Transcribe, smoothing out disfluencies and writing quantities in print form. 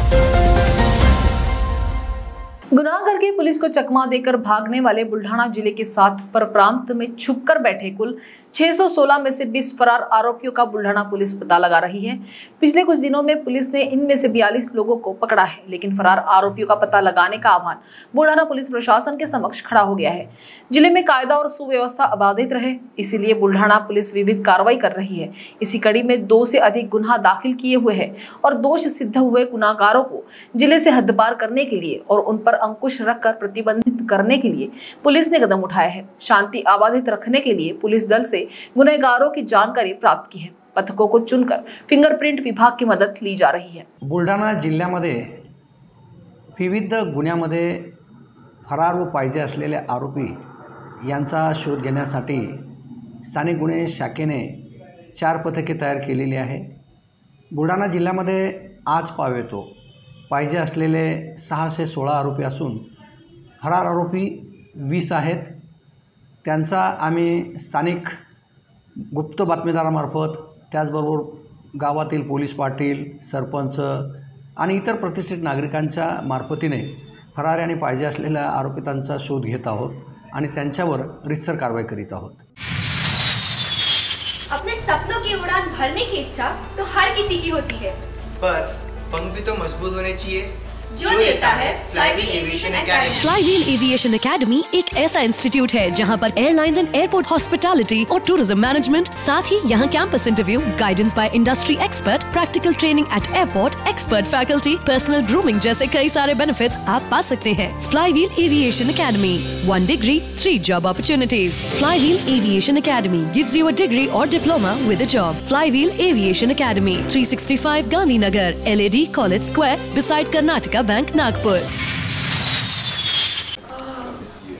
गुनाह करके पुलिस को चकमा देकर भागने वाले बुल्ढाना जिले के साथ परप्रांत में छुपकर बैठे कुल 616 में से 20 फरार आरोपियों का बुल्ढाना पुलिस पता लगा रही है। पिछले कुछ दिनों में पुलिस ने इनमें से 42 लोगों को पकड़ा है, लेकिन फरार आरोपियों का पता लगाने का आह्वान बुल्ढाना पुलिस प्रशासन के समक्ष खड़ा हो गया है। जिले में कायदा और सुव्यवस्था अबाधित रहे, इसीलिए बुल्ढाना पुलिस विविध कार्रवाई कर रही है। इसी कड़ी में 2 से अधिक गुनाह दाखिल किए हुए हैं और दोष सिद्ध हुए गुनाहगारों को जिले से हद्दपार करने के लिए और उन पर अंकुश रखकर प्रतिबंधित करने के लिए पुलिस ने कदम उठाया है। शांति आबादित रखने के लिए पुलिस दल से गुनहगारों की जानकारी प्राप्त की है। पथकों को चुनकर फिंगरप्रिंट विभाग की मदद ली जा रही है। बुलढाणा जिल्ह्यामध्ये विविध गुन्ह्यामध्ये फरार व पाहिजे असलेले आरोपी यांचा शोध घेण्यासाठी स्थानिक गुन्हे शाखेने 4 पथके तयार केलेली आहे। बुलढाणा जिल्ह्यामध्ये आज पावेतो पाहिजे असलेले 6 से 16 आरोपी असून फरार आरोपी 20 आहेत। त्यांचा आम्ही स्थानिक गुप्त बातमीदारामार्फत त्याचबरोबर गावातील पोलीस पाटील, सरपंच आणि इतर प्रतिष्ठित नागरिकांच्या मार्फतीने फरार आणि पाहिजे असलेल्या आरोपितांचा शोध घेत आहोत आणि त्यांच्यावर रितसर कारवाई करीत आहोत। अपने सपनों की उड़ान भरने की इच्छा तो हर किसी की होती है, पर पंख भी तो मजबूत होने चाहिए, जो देता है Flywheel Aviation Academy. Flywheel Aviation Academy एक ऐसा इंस्टीट्यूट है जहां पर एयरलाइंस एंड एयरपोर्ट हॉस्पिटैलिटी और टूरिज्म मैनेजमेंट, साथ ही यहां campus interview, guidance by industry expert, practical training at airport, expert faculty, personal grooming जैसे कई सारे बेनिफिट्स आप पा सकते हैं। Flywheel Aviation Academy, 1 degree 3 job opportunities. Flywheel Aviation Academy gives you a degree और diploma with a job. Flywheel Aviation academy, 365 Gandhinagar, LAD college square, beside Karnataka bank, Nagpur.